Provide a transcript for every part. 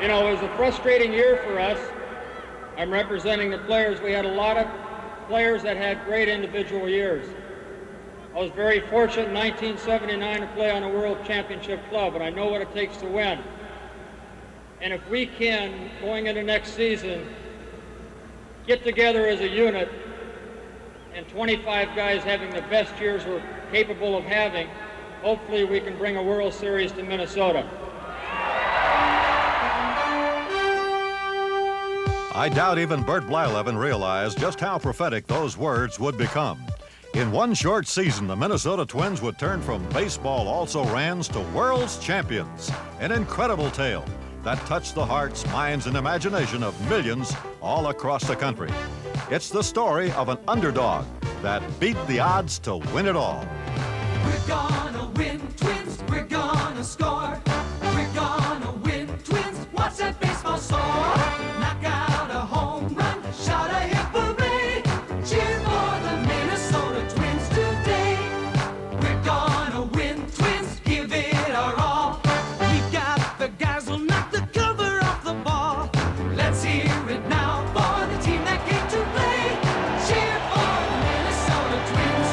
You know, it was a frustrating year for us. I'm representing the players. We had a lot of players that had great individual years. I was very fortunate in 1979 to play on a World Championship club, and I know what it takes to win. And if we can, going into next season, get together as a unit, and 25 guys having the best years we're capable of having, hopefully we can bring a World Series to Minnesota. I doubt even Bert Blyleven realized just how prophetic those words would become. In one short season, the Minnesota Twins would turn from baseball also-rans to world's champions. An incredible tale that touched the hearts, minds, and imagination of millions all across the country. It's the story of an underdog that beat the odds to win it all. We're gonna win, Twins, we're gonna score. We're gonna win, Twins, watch that baseball soar. Knock out a home run, shout a hip hooray. Cheer for the Minnesota Twins today. We're gonna win, Twins, give it our all. We've got the guys who'll knock the cover off the ball. Let's hear it now for the team that came to play. Cheer for the Minnesota Twins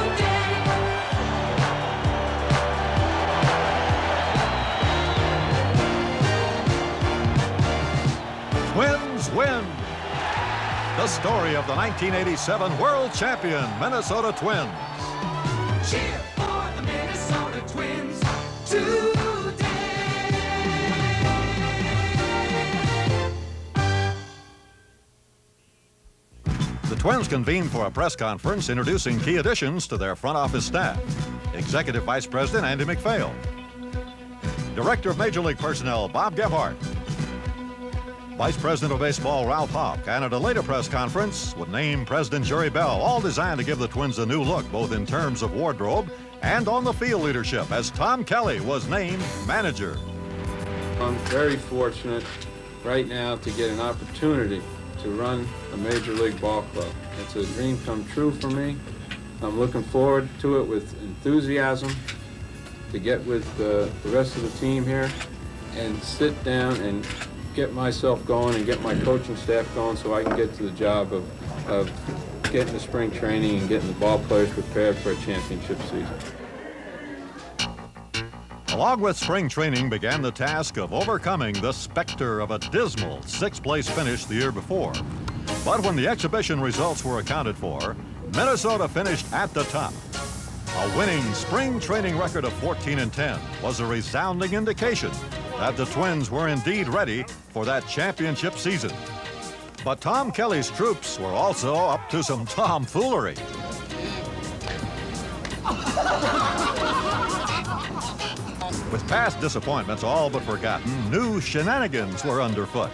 today. Twins win! The story of the 1987 World Champion Minnesota Twins. Cheer for the Minnesota Twins today. The Twins convened for a press conference introducing key additions to their front office staff. Executive Vice President Andy MacPhail. Director of Major League Personnel Bob Gebhardt. Vice President of Baseball Ralph Houck, and at a later press conference would name President Jerry Bell, all designed to give the Twins a new look, both in terms of wardrobe and on the field leadership, as Tom Kelly was named manager. I'm very fortunate right now to get an opportunity to run a Major League ball club. It's a dream come true for me. I'm looking forward to it with enthusiasm, to get with the rest of the team here and sit down and get myself going and get my coaching staff going so I can get to the job of getting the spring training and getting the ball players prepared for a championship season. Along with spring training began the task of overcoming the specter of a dismal sixth-place finish the year before. But when the exhibition results were accounted for, Minnesota finished at the top. A winning spring training record of 14-10 was a resounding indication that the Twins were indeed ready for that championship season. But Tom Kelly's troops were also up to some tomfoolery. With past disappointments all but forgotten, new shenanigans were underfoot.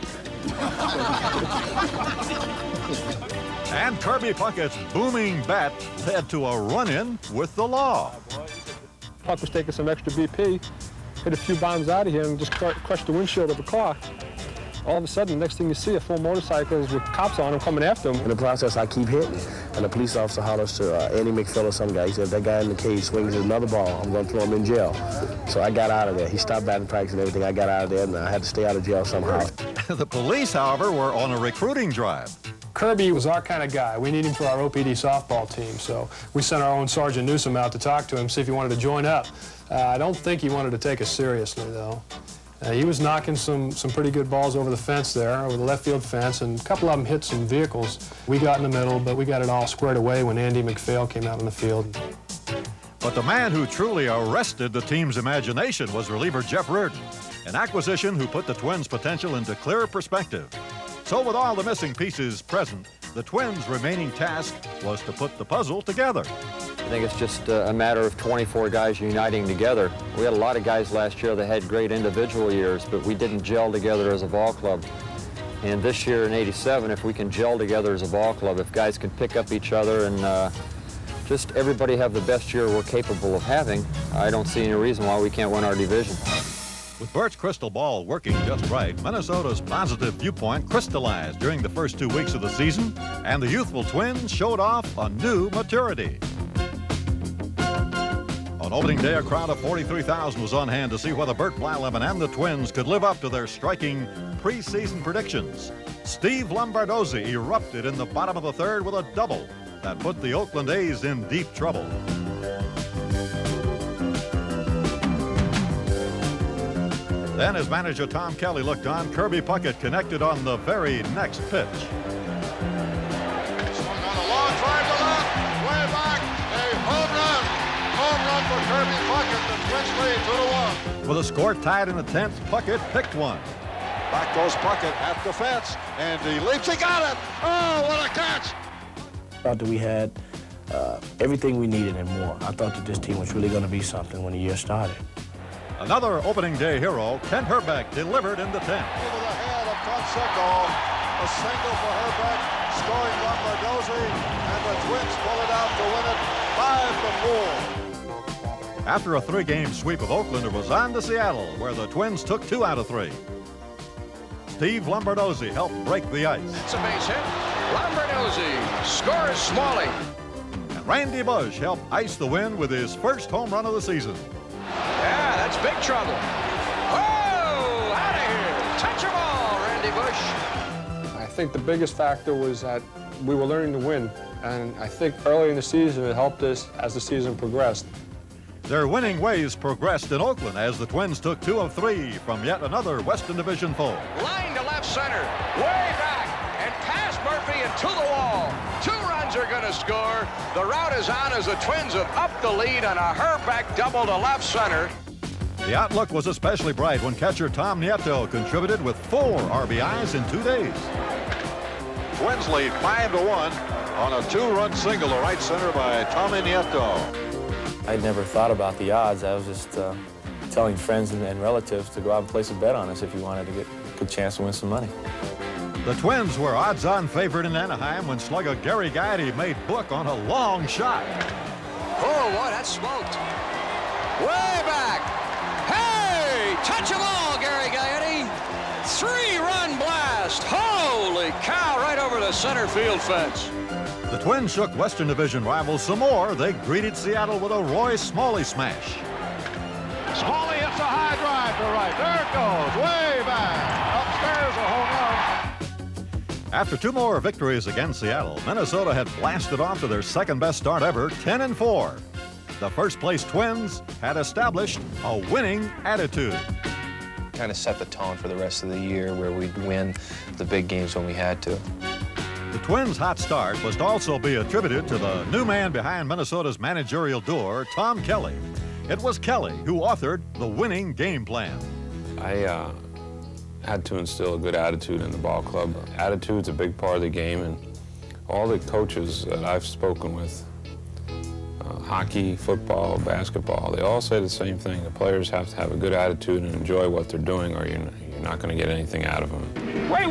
And Kirby Puckett's booming bat led to a run-in with the law. Puck was taking some extra BP, hit a few bombs out of here and just crushed the windshield of the car. All of a sudden, next thing you see, a full motorcycles with cops on them coming after him. In the process, I keep hitting, and the police officer hollers to Andy MacPhail or some guy. He said, that guy in the cage swings another ball, I'm going to throw him in jail. So I got out of there. He stopped batting practice and everything. I got out of there, and I had to stay out of jail somehow. The police, however, were on a recruiting drive. Kirby was our kind of guy. We need him for our OPD softball team, so we sent our own Sergeant Newsom out to talk to him, see if he wanted to join up. I don't think he wanted to take us seriously, though. He was knocking some pretty good balls over the fence there, over the left field fence, and a couple of them hit some vehicles. We got in the middle, but we got it all squared away when Andy MacPhail came out on the field. But the man who truly arrested the team's imagination was reliever Jeff Reardon, an acquisition who put the Twins' potential into clear perspective. So with all the missing pieces present, the Twins' remaining task was to put the puzzle together. I think it's just a matter of 24 guys uniting together. We had a lot of guys last year that had great individual years, but we didn't gel together as a ball club. And this year in '87, if we can gel together as a ball club, if guys can pick up each other and just everybody have the best year we're capable of having, I don't see any reason why we can't win our division. With Bert's crystal ball working just right, Minnesota's positive viewpoint crystallized during the first 2 weeks of the season, and the youthful Twins showed off a new maturity. On On opening day, a crowd of 43,000 was on hand to see whether Bert Blyleven and the Twins could live up to their striking preseason predictions. Steve Lombardozzi erupted in the bottom of the third with a double that put the Oakland A's in deep trouble. Then, as manager Tom Kelly looked on, Kirby Puckett connected on the very next pitch. Swung on a long drive to left, way back, a home run. Home run for Kirby Puckett. The Twins lead 2-1. With a score tied in the 10th, Puckett picked one. Back goes Puckett at the fence, and he leaps. He got it. Oh, what a catch! I thought that we had everything we needed and more. I thought that this team was really going to be something when the year started. Another opening day hero, Kent Herbeck, delivered in the 10th. Into the head of Conseco. A single for Herbeck, scoring Lombardozzi, and the Twins pull it out to win it 5-4. After a 3-game sweep of Oakland, it was on to Seattle, where the Twins took 2 out of 3. Steve Lombardozzi helped break the ice. It's a base hit. Lombardozzi scores Smalley. And Randy Bush helped ice the win with his first home run of the season. Yeah, that's big trouble. Oh, out of here. Touch 'em all, Randy Bush. I think the biggest factor was that we were learning to win, and I think early in the season it helped us as the season progressed. Their winning ways progressed in Oakland as the Twins took 2 of 3 from yet another Western Division foe. Line to left center, way back, and past Murphy and to the wall. 2 runs are going to score. The route is on as the Twins have upped the lead on a Herbeck double to left center. The outlook was especially bright when catcher Tom Nieto contributed with 4 RBIs in 2 days. Twins lead 5-1 on a 2-run single to right center by Tommy Nieto. I'd never thought about the odds. I was just telling friends and relatives to go out and place a bet on us if you wanted to get a good chance to win some money. The Twins were odds-on favorite in Anaheim when slugger Gary Gaetti made book on a long shot. Oh, boy, that's smoked. Way back. Hey, touch 'em all, Gary Gaetti. 3-run blast. Holy cow, right over the center field fence. The Twins shook Western Division rivals some more. They greeted Seattle with a Roy Smalley smash. Smalley hits a high drive to right. There it goes, way back. Upstairs, a home run. After 2 more victories against Seattle, Minnesota had blasted off to their second-best start ever, 10-4. The first-place Twins had established a winning attitude. Kind of set the tone for the rest of the year where we'd win the big games when we had to. The Twins' hot start must also be attributed to the new man behind Minnesota's managerial door, Tom Kelly. It was Kelly who authored the winning game plan. I had to instill a good attitude in the ball club. Attitude's a big part of the game, and all the coaches that I've spoken with, hockey, football, basketball, they all say the same thing. The players have to have a good attitude and enjoy what they're doing, or you're not going to get anything out of them. Wait.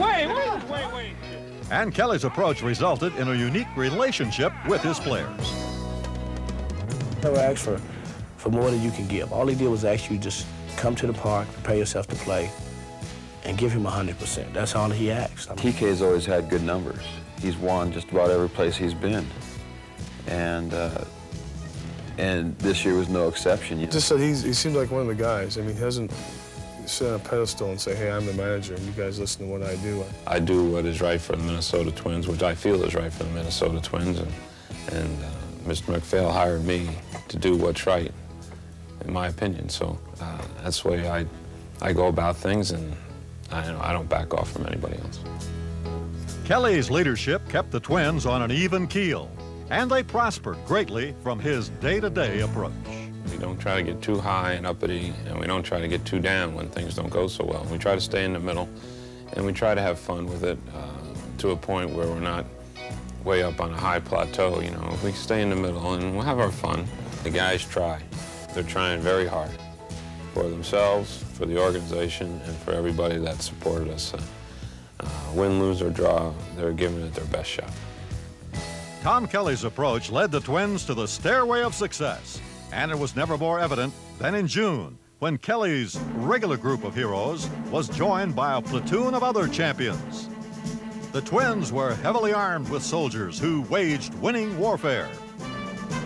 And Kelly's approach resulted in a unique relationship with his players. Never asked for more than you can give. All he did was ask you to just come to the park, prepare yourself to play, and give him 100%. That's all he asked. TK's always had good numbers. He's won just about every place he's been. And this year was no exception. Just said he seems like one of the guys. I mean, he hasn't sit on a pedestal and say, hey, I'm the manager, and you guys listen to what I do. I do what is right for the Minnesota Twins, which I feel is right for the Minnesota Twins, and Mr. McPhail hired me to do what's right, in my opinion. So that's the way I go about things, and I don't back off from anybody else. Kelly's leadership kept the Twins on an even keel, and they prospered greatly from his day-to-day approach. We don't try to get too high and uppity, and we don't try to get too down when things don't go so well. We try to stay in the middle, and we try to have fun with it to a point where we're not way up on a high plateau. You know, we stay in the middle, and we'll have our fun. The guys try. They're trying very hard for themselves, for the organization, and for everybody that supported us. Win, lose, or draw, they're giving it their best shot. Tom Kelly's approach led the Twins to the stairway of success, and it was never more evident than in June, when Kelly's regular group of heroes was joined by a platoon of other champions. The Twins were heavily armed with soldiers who waged winning warfare.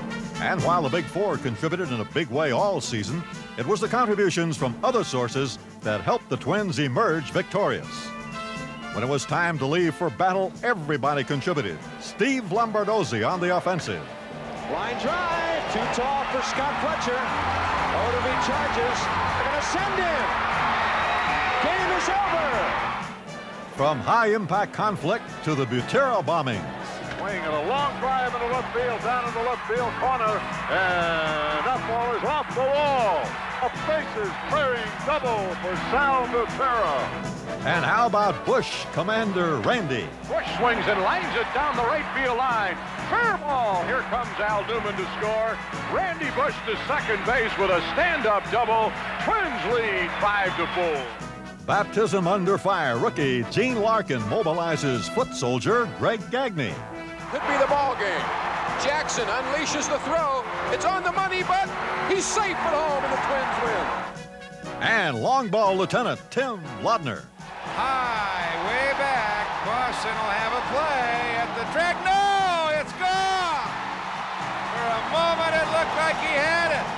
And while the Big Four contributed in a big way all season, it was the contributions from other sources that helped the Twins emerge victorious. When it was time to leave for battle, everybody contributed. Steve Lombardozzi on the offensive. Line drive, too tall for Scott Fletcher. Oderby charges. They're going to send him. Game is over. From high-impact conflict to the Butera bombings. Swing and a long drive into left field, down in the left field corner, and that ball is off the wall. A bases clearing double for Sal Butera. And how about Bush Commander Randy? Bush swings and lines it down the right field line. Fair ball. Here comes Al Newman to score. Randy Bush to second base with a stand-up double. Twins lead 5-4. Baptism under fire rookie Gene Larkin mobilizes foot soldier Greg Gagne. Could be the ball game. Jackson unleashes the throw. It's on the money, but he's safe at home, and the Twins win. And long ball lieutenant Tim Laudner. High, way back. Boston will have a play at the track. No, it's gone. For a moment, it looked like he had it.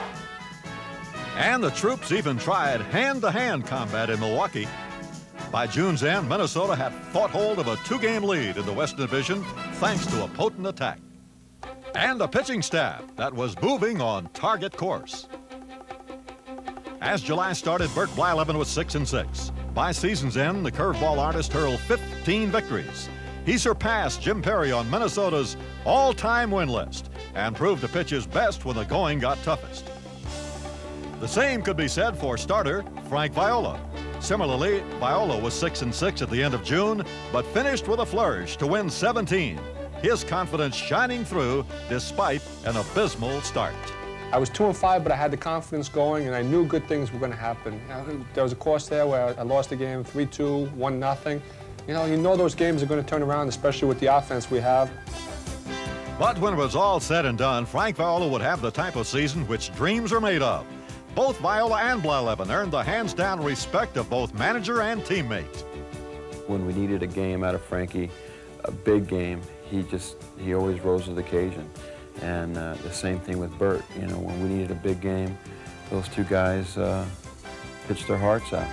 And the troops even tried hand-to-hand combat in Milwaukee. By June's end, Minnesota had fought hold of a 2-game lead in the Western Division thanks to a potent attack. And a pitching staff that was moving on target course. As July started, Bert Blyleven was 6-6. By season's end, the curveball artist hurled 15 victories. He surpassed Jim Perry on Minnesota's all-time win list and proved to pitch his best when the going got toughest. The same could be said for starter Frank Viola. Similarly, Viola was 6-6 at the end of June, but finished with a flourish to win 17. His confidence shining through despite an abysmal start. I was 2-5, but I had the confidence going, and I knew good things were going to happen. There was a course there where I lost the game 3-2, 1-0. You know those games are going to turn around, especially with the offense we have. But when it was all said and done, Frank Viola would have the type of season which dreams are made of. Both Viola and Blyleven earned the hands-down respect of both manager and teammate. When we needed a game out of Frankie, a big game, he always rose to the occasion. And the same thing with Bert. When we needed a big game, those two guys pitched their hearts out.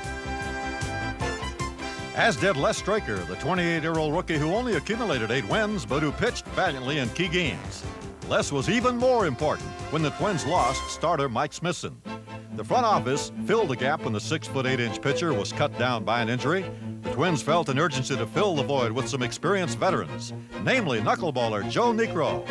As did Les Straker, the 28-year-old rookie who only accumulated 8 wins, but who pitched valiantly in key games. Les was even more important when the Twins lost starter Mike Smithson. The front office filled the gap when the 6'8" pitcher was cut down by an injury. The Twins felt an urgency to fill the void with some experienced veterans, namely knuckleballer Joe Niekro.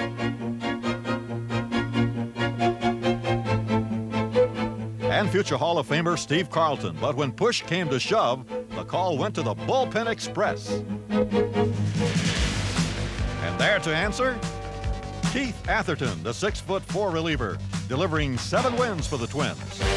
And future Hall of Famer Steve Carlton. But when push came to shove, the call went to the Bullpen Express. And there to answer, Keith Atherton, the 6'4" reliever, delivering 7 wins for the Twins.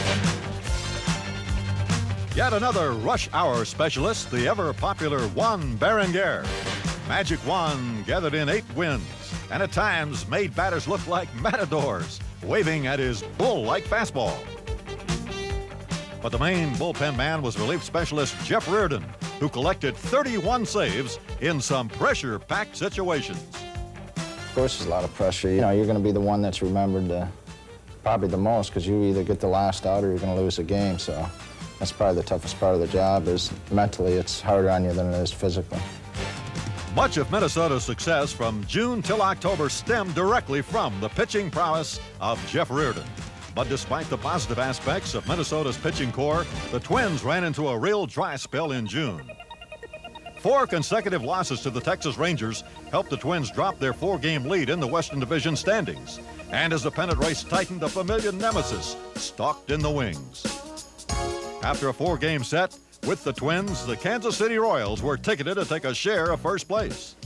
Yet another rush hour specialist, the ever-popular Juan Berenguer. Magic Juan gathered in 8 wins, and at times made batters look like matadors, waving at his bull-like fastball. But the main bullpen man was relief specialist Jeff Reardon, who collected 31 saves in some pressure-packed situations. Of course, there's a lot of pressure. You're going to be the one that's remembered probably the most, because you either get the last out or you're going to lose a game. So that's probably the toughest part of the job. Is mentally, it's harder on you than it is physically. Much of Minnesota's success from June till October stemmed directly from the pitching prowess of Jeff Reardon. But despite the positive aspects of Minnesota's pitching core, the Twins ran into a real dry spell in June. 4 consecutive losses to the Texas Rangers helped the Twins drop their 4-game lead in the Western Division standings. And as the pennant race tightened, a familiar nemesis stalked in the wings. After a 4-game set with the Twins, the Kansas City Royals were ticketed to take a share of first place.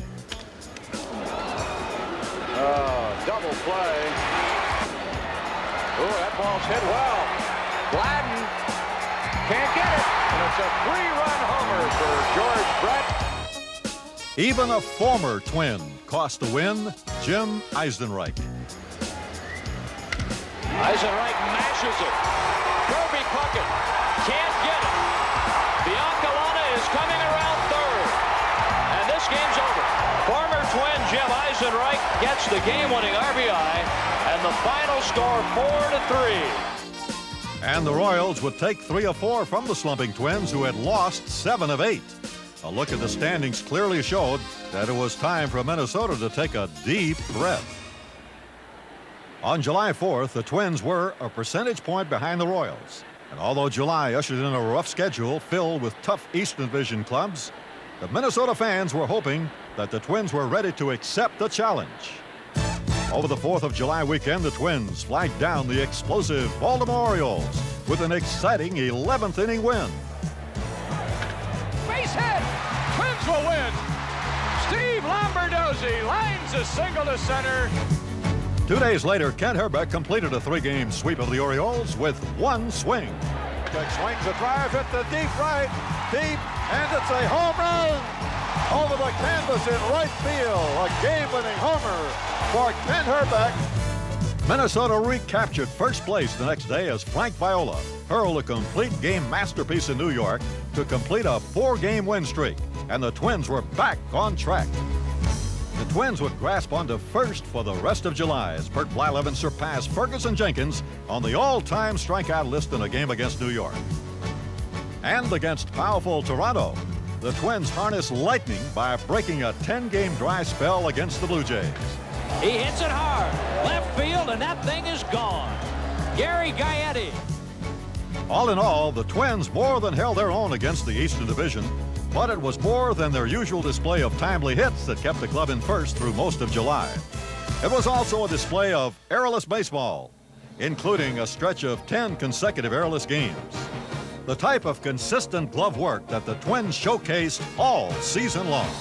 Double play. Oh, that ball's hit well. Gladden can't get it, and it's a 3-run homer for George Brett. Even a former Twin cost the win, Jim Eisenreich. Eisenreich mashes it. Kirby Puckett can't get it. Biancalana is coming around third. And this game's over. Former Twin Jim Eisenreich gets the game-winning RBI, and the the final score 4-3. And the Royals would take 3 of 4 from the slumping Twins, who had lost 7 of 8. A look at the standings clearly showed that it was time for Minnesota to take a deep breath. On July 4th, the Twins were a percentage point behind the Royals. And although July ushered in a rough schedule filled with tough Eastern Division clubs, the Minnesota fans were hoping that the Twins were ready to accept the challenge. Over the 4th of July weekend, the Twins flagged down the explosive Baltimore Orioles with an exciting 11th inning win. Base hit! Twins will win! Steve Lombardozzi lines a single to center. 2 days later, Kent Herbeck completed a 3-game sweep of the Orioles with 1 swing. Herbeck swings a drive at the deep right, deep, and it's a home run over the canvas in right field. A game-winning homer for Kent Herbeck. Minnesota recaptured first place the next day as Frank Viola hurled a complete game masterpiece in New York to complete a 4-game win streak, and the Twins were back on track. The Twins would grasp onto first for the rest of July as Bert Blyleven surpassed Ferguson Jenkins on the all-time strikeout list in a game against New York. And against powerful Toronto, the Twins harnessed lightning by breaking a 10-game dry spell against the Blue Jays. He hits it hard, left field, and that thing is gone. Gary Gaetti. All in all, the Twins more than held their own against the Eastern Division, but it was more than their usual display of timely hits that kept the club in first through most of July. It was also a display of errorless baseball, including a stretch of 10 consecutive errorless games. The type of consistent glove work that the Twins showcased all season long.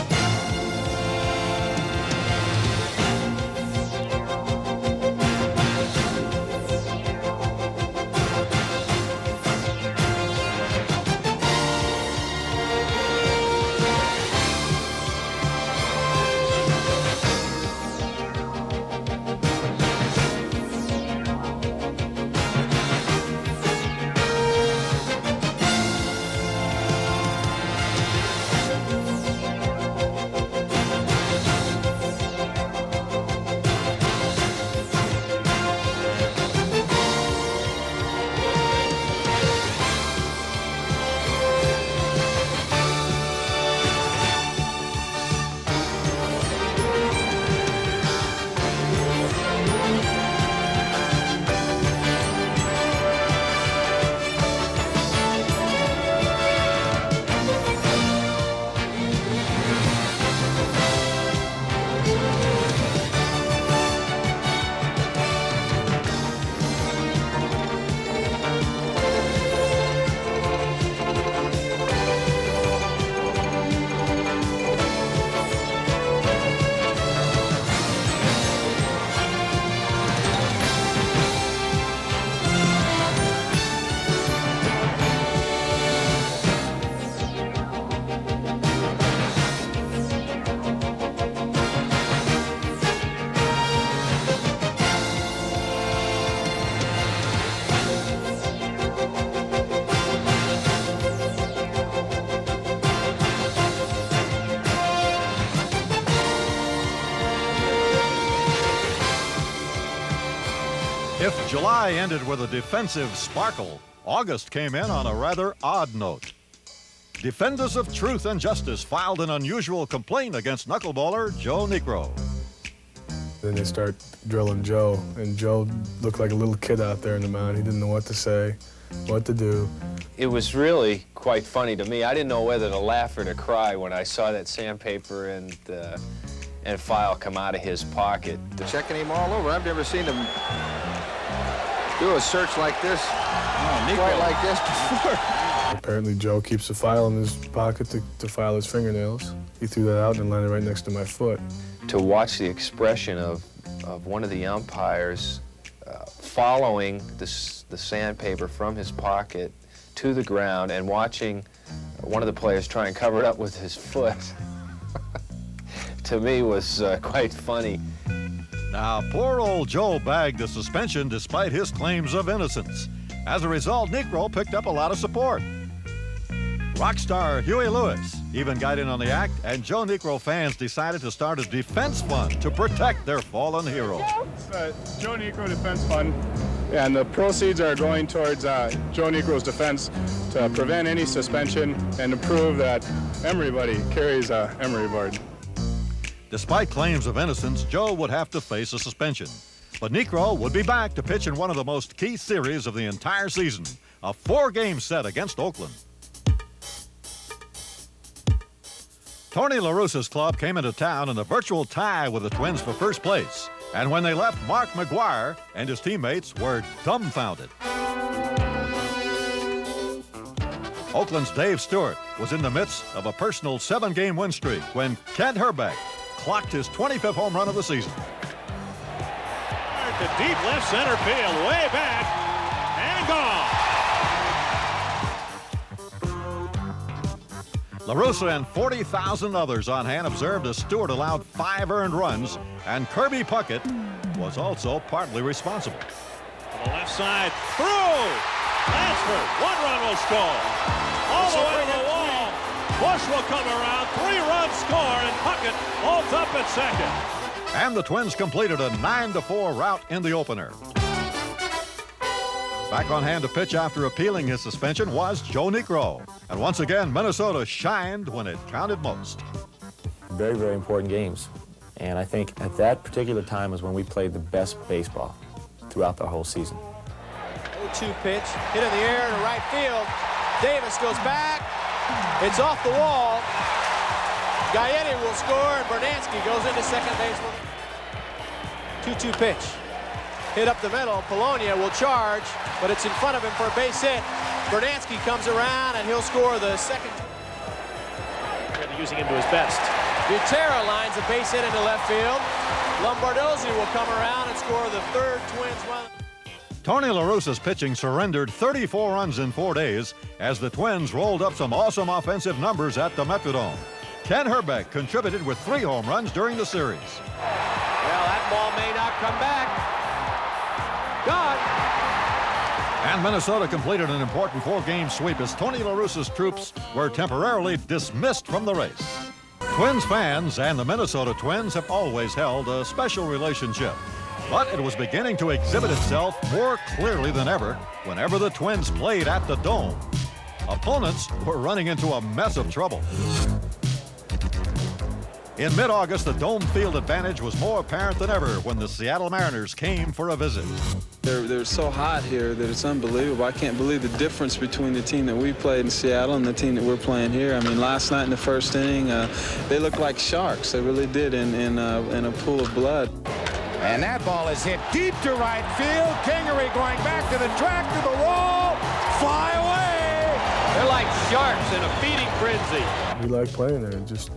If July ended with a defensive sparkle, August came in on a rather odd note. Defenders of truth and justice filed an unusual complaint against knuckleballer Joe Niekro. Then they start drilling Joe, and Joe looked like a little kid out there in the mound. He didn't know what to say, what to do. It was really quite funny to me. I didn't know whether to laugh or to cry when I saw that sandpaper and file come out of his pocket. Checking him all over. I've never seen him do a search like this, quite like this before. Apparently Joe keeps a file in his pocket to file his fingernails. He threw that out and landed right next to my foot. To watch the expression of one of the umpires following the sandpaper from his pocket to the ground and watching one of the players try and cover it up with his foot, to me was quite funny. Now, poor old Joe bagged a suspension despite his claims of innocence. As a result, Niekro picked up a lot of support. Rock star Huey Lewis even got in on the act, and Joe Negro fans decided to start a defense fund to protect their fallen hero. Joe Negro Defense Fund, and the proceeds are going towards Joe Negro's defense to prevent any suspension and to prove that everybody carries a Emery board. Despite claims of innocence, Joe would have to face a suspension. But Negro would be back to pitch in one of the most key series of the entire season, a 4-game set against Oakland. Tony La Russa's club came into town in a virtual tie with the Twins for first place. And when they left, Mark McGuire and his teammates were dumbfounded. Oakland's Dave Stewart was in the midst of a personal 7-game win streak when Kent Herbeck clocked his 25th home run of the season. To deep left center field, way back, and gone. La Russa and 40,000 others on hand observed as Stewart allowed 5 earned runs, and Kirby Puckett was also partly responsible. To the left side, through! Lansford, 1 run will score. All the way to the wall. Bush will come around, 3-run score, and Puckett holds up at second. And the Twins completed a 9-4 rout in the opener. Back on hand to pitch after appealing his suspension was Joe Negro. And once again, Minnesota shined when it counted most. Very, very important games. And I think at that particular time was when we played the best baseball throughout the whole season. 0-2 pitch, hit in the air to right field. Davis goes back. It's off the wall. Gaetti will score, and Bernansky goes into second base. 2-2 pitch. Hit up the middle. Polonia will charge, but it's in front of him for a base hit. Bernansky comes around, and he'll score the second. Really using him to his best. Butera lines a base hit into left field. Lombardozzi will come around and score the third Twins run. Tony La Russa's pitching surrendered 34 runs in 4 days as the Twins rolled up some awesome offensive numbers at the Metrodome. Ken Herbeck contributed with 3 home runs during the series. Well, that ball may not come back. Gone. And Minnesota completed an important 4-game sweep as Tony La Russa's troops were temporarily dismissed from the race. Twins fans and the Minnesota Twins have always held a special relationship, but it was beginning to exhibit itself more clearly than ever whenever the Twins played at the Dome. Opponents were running into a mess of trouble. In mid-August, the Dome field advantage was more apparent than ever when the Seattle Mariners came for a visit. They're so hot here that it's unbelievable. I can't believe the difference between the team that we played in Seattle and the team that we're playing here. I mean, last night in the first inning, they looked like sharks. They really did in a pool of blood. And that ball is hit deep to right field. Kingery going back to the track, to the wall. Fly away. They're like sharks in a feeding frenzy. We like playing there. Just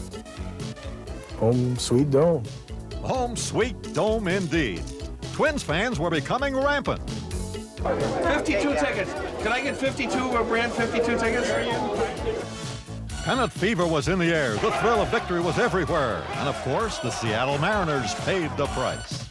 home sweet Dome. Home sweet Dome indeed. Twins fans were becoming rampant. 52 tickets. Can I get 52 brand 52 tickets? Pennant fever was in the air. The thrill of victory was everywhere. And of course, the Seattle Mariners paid the price.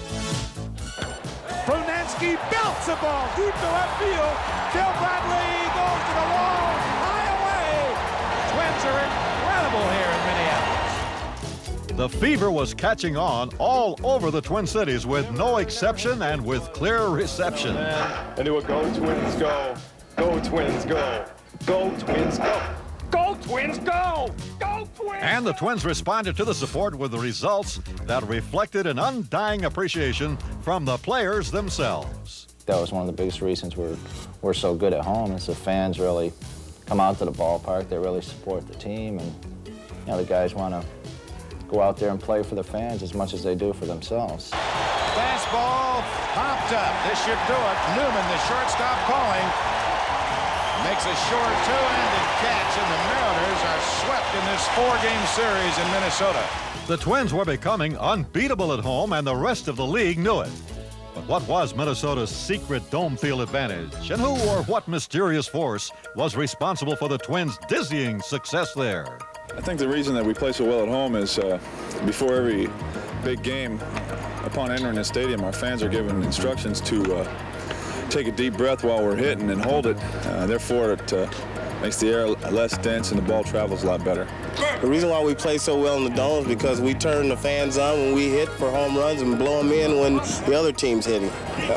Bernansky belts a ball deep to left field. Bill Bradley goes to the wall. High away. Twins are incredible here in Minneapolis. The fever was catching on all over the Twin Cities with no exception and with clear reception. And they would go Twins go. Go Twins go. Go Twins go. Go Twins go! Go Twins! And the Twins responded to the support with the results that reflected an undying appreciation from the players themselves. That was one of the biggest reasons we're so good at home is the fans really come out to the ballpark. They really support the team, and you know the guys want to go out there and play for the fans as much as they do for themselves. Fastball popped up. This should do it. Newman, the shortstop, calling. Makes a short two-handed catch, and the Mariners are swept in this 4-game series in Minnesota. The Twins were becoming unbeatable at home, and the rest of the league knew it. But what was Minnesota's secret Dome field advantage, and who or what mysterious force was responsible for the Twins' dizzying success there? I think the reason that we play so well at home is before every big game, upon entering the stadium, our fans are given instructions to take a deep breath while we're hitting and hold it. Therefore, it makes the air less dense and the ball travels a lot better. The reason why we play so well in the dome is because we turn the fans on when we hit for home runs and blow them in when the other team's hitting.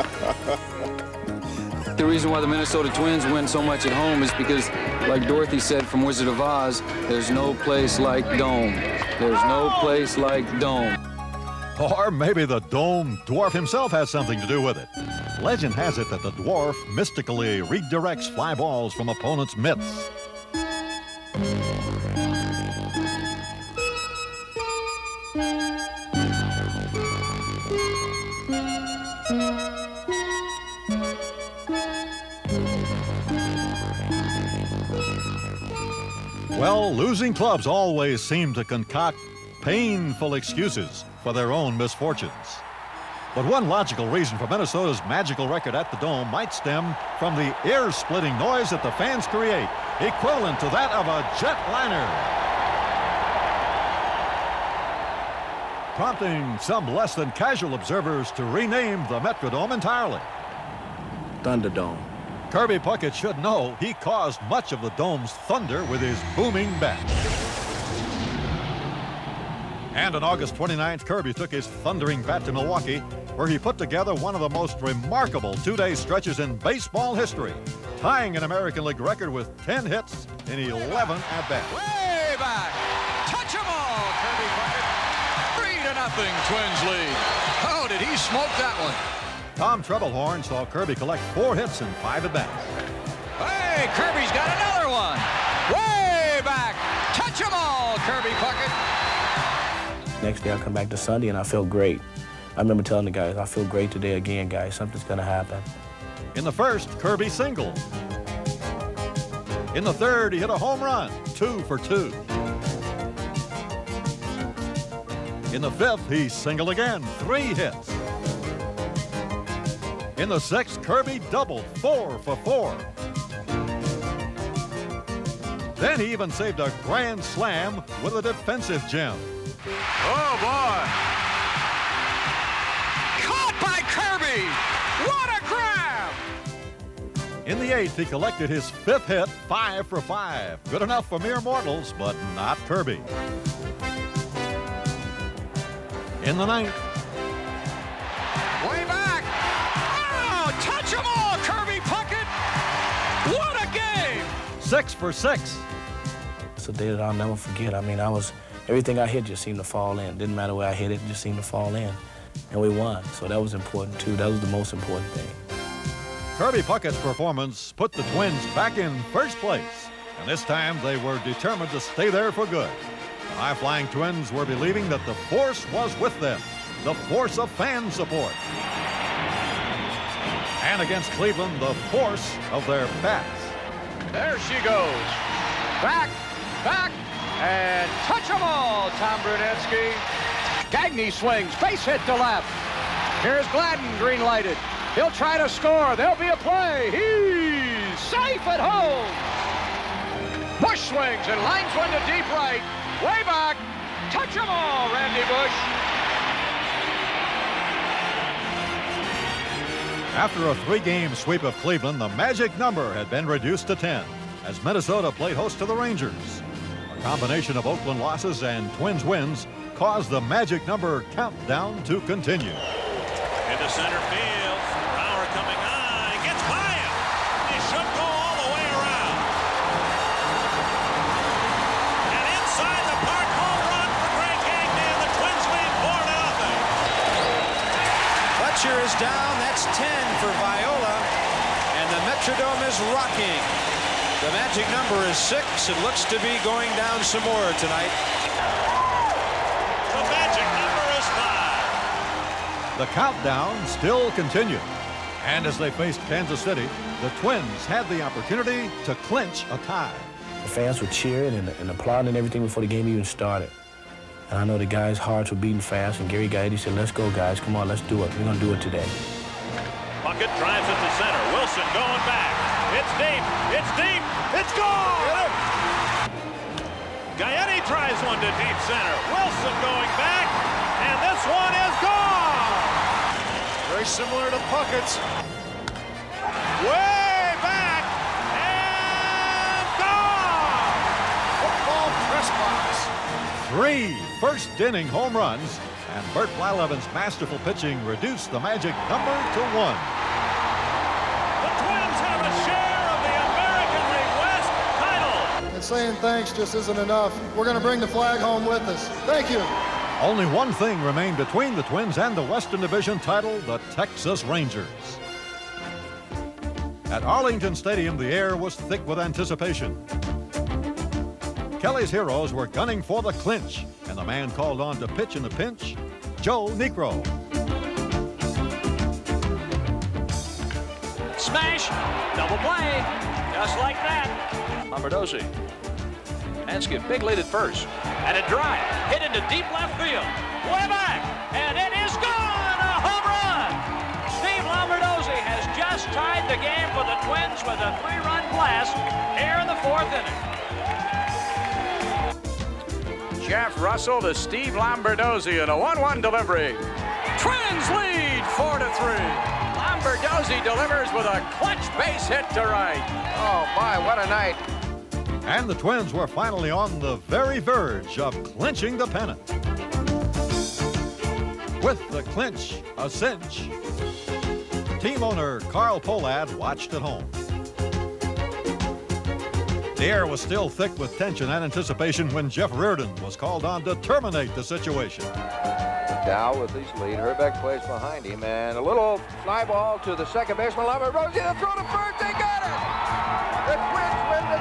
The reason why the Minnesota Twins win so much at home is because, like Dorothy said from Wizard of Oz, there's no place like Dome. There's no place like Dome. Or maybe the Dome Dwarf himself has something to do with it. Legend has it that the Dwarf mystically redirects fly balls from opponents' mitts. Well, losing clubs always seem to concoct painful excuses for their own misfortunes. But one logical reason for Minnesota's magical record at the Dome might stem from the ear-splitting noise that the fans create, equivalent to that of a jetliner, prompting some less than casual observers to rename the Metrodome entirely. Thunderdome. Kirby Puckett should know he caused much of the Dome's thunder with his booming bat. And on August 29th, Kirby took his thundering bat to Milwaukee, where he put together one of the most remarkable two-day stretches in baseball history, tying an American League record with 10 hits in 11 at-bats. Way back. Touch 'em all, Kirby Puckett. 3-0 Twins lead. Oh, did he smoke that one? Tom Trebelhorn saw Kirby collect 4 hits in 5 at-bats. Hey, Kirby's got another one. Way back. Touch 'em all, Kirby Puckett. Next day I come back to Sunday and I felt great. I remember telling the guys, I feel great today again, guys. Something's going to happen. In the first, Kirby singled. In the third, he hit a home run, 2 for 2. In the fifth, he singled again, 3 hits. In the sixth, Kirby doubled, 4 for 4. Then he even saved a grand slam with a defensive gem. Oh, boy. Caught by Kirby. What a grab. In the eighth, he collected his 5th hit, 5 for 5. Good enough for mere mortals, but not Kirby. In the ninth. Way back. Oh, touch 'em all, Kirby Puckett. What a game. 6 for 6. It's a day that I'll never forget. I mean, everything I hit just seemed to fall in. Didn't matter where I hit it, it just seemed to fall in. And we won, so that was important too. That was the most important thing. Kirby Puckett's performance put the Twins back in first place, and this time they were determined to stay there for good. The high-flying Twins were believing that the force was with them, the force of fan support. And against Cleveland, the force of their bats. There she goes. Back, back, and touch 'em all, Tom Brunetsky. Gagne swings, base hit to left. Here's Gladden, green lighted. He'll try to score. There'll be a play. He's safe at home. Bush swings and lines one to deep right. Way back. Touch 'em all, Randy Bush. After a 3-game sweep of Cleveland, the magic number had been reduced to 10 as Minnesota played host to the Rangers. A combination of Oakland losses and Twins wins caused the magic number countdown to continue. Into center field. Brower coming on. He gets by him. He should go all the way around. And inside the park, home run for Greg Gagne, and the Twins lead 4-0. Fletcher is down. That's 10 for Viola. And the Metrodome is rocking. The magic number is 6. It looks to be going down some more tonight. The magic number is 5. The countdown still continued. And as they faced Kansas City, the Twins had the opportunity to clinch a tie. The fans were cheering and applauding and everything before the game even started. And I know the guys' hearts were beating fast, and Gary Gaetti said, let's go, guys. Come on, let's do it. We're going to do it today. Puckett drives it to center. Wilson going back. It's deep. It's deep. It's gone. Gaetti tries one to deep center. Wilson going back. And this one is gone. Very similar to Puckett's. Way back. And gone. 3 first-inning home runs, and Bert Blyleven's masterful pitching reduced the magic number to 1. The Twins have a share of the American League West title. And saying thanks just isn't enough. We're going to bring the flag home with us. Thank you. Only one thing remained between the Twins and the Western Division title, the Texas Rangers. At Arlington Stadium, the air was thick with anticipation. Kelly's heroes were gunning for the clinch, and the man called on to pitch in the pinch, Joe Niekro. Smash, double play, just like that. Lombardozzi. Hanskin, big lead at first. And a drive, hit into deep left field. Way back, and it is gone! A home run! Steve Lombardozzi has just tied the game for the Twins with a 3-run blast here in the 4th inning. Jeff Russell to Steve Lombardozzi in a 1-1 delivery. Twins lead 4-3. Lombardozzi delivers with a clutch base hit to right. Oh, my, what a night. And the Twins were finally on the very verge of clinching the pennant. With the clinch a cinch, team owner Carl Pohlad watched at home. The air was still thick with tension and anticipation when Jeff Reardon was called on to terminate the situation. Dow with his lead. Herbeck plays behind him, and a little fly ball to the second baseman. Lombardozzi, the throw to first. They got it! The Twins win the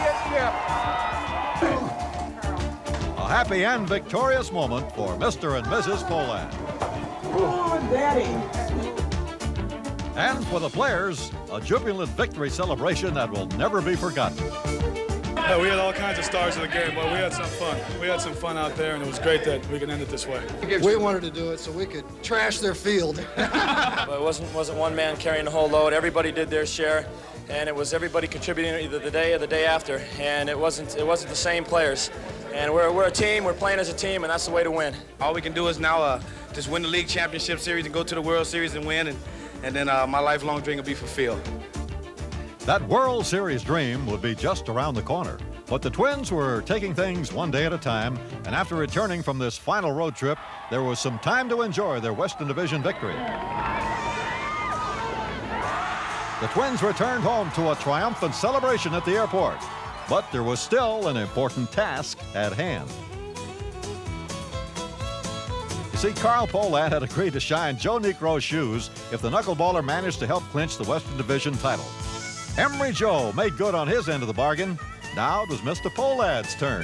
championship. A happy and victorious moment for Mr. and Mrs. Pohlad. Come on, Daddy. And for the players, a jubilant victory celebration that will never be forgotten. Yeah, we had all kinds of stars in the game, but we had some fun. We had some fun out there, and it was great that we could end it this way. We wanted to do it so we could trash their field. But it wasn't one man carrying the whole load. Everybody did their share, and it was everybody contributing either the day or the day after. And it wasn't the same players. And we're a team. We're playing as a team, and that's the way to win. All we can do is now just win the league championship series and go to the World Series and win, and then my lifelong dream will be fulfilled. That World Series dream would be just around the corner. But the Twins were taking things one day at a time, and after returning from this final road trip, there was some time to enjoy their Western Division victory. The Twins returned home to a triumphant celebration at the airport, but there was still an important task at hand. You see, Carl Pohlad had agreed to shine Joe Niekro's shoes if the knuckleballer managed to help clinch the Western Division title. Emery Joe made good on his end of the bargain. Now it was Mr. Pohlad's turn.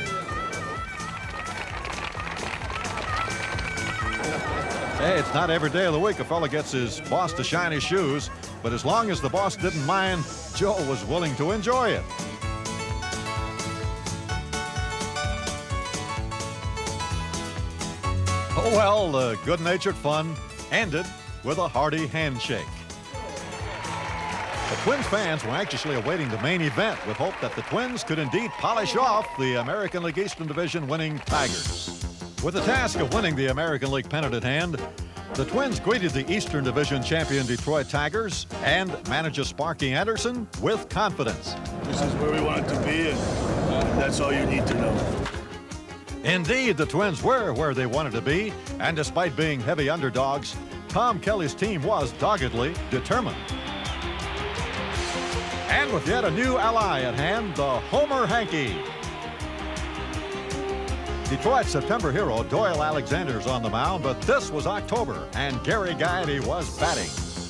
Hey, it's not every day of the week a fella gets his boss to shine his shoes, but as long as the boss didn't mind, Joe was willing to enjoy it. Oh well, the good-natured fun ended with a hearty handshake. The Twins fans were anxiously awaiting the main event with hope that the Twins could indeed polish off the American League Eastern Division winning Tigers. With the task of winning the American League pennant at hand, the Twins greeted the Eastern Division champion Detroit Tigers and manager Sparky Anderson with confidence. This is where we want it to be, and that's all you need to know. Indeed, the Twins were where they wanted to be, and despite being heavy underdogs, Tom Kelly's team was doggedly determined. And with yet a new ally at hand, the Homer Hanky. Detroit's September hero Doyle Alexander's on the mound, but this was October, and Gary Gaetti was batting.